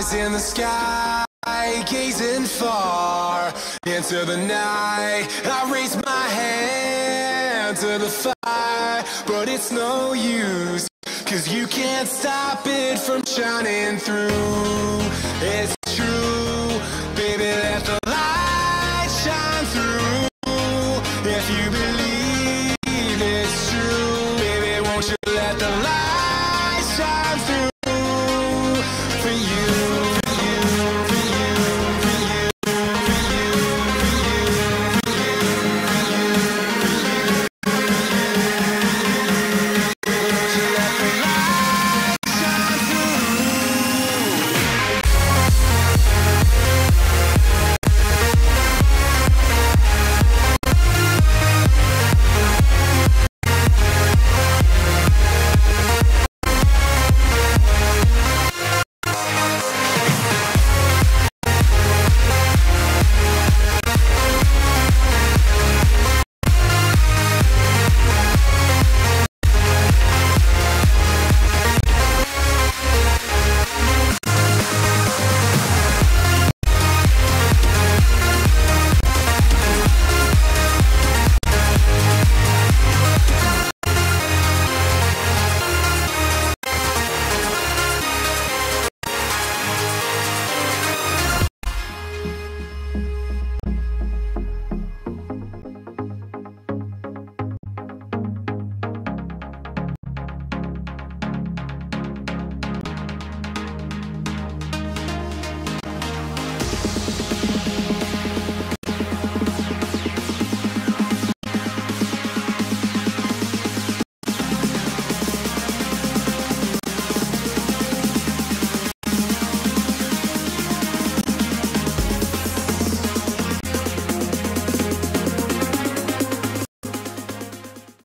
eyes in the sky, gazing far into the night. I raise my hand to the fire, but it's no use, 'cause you can't stop it from shining through. It's true.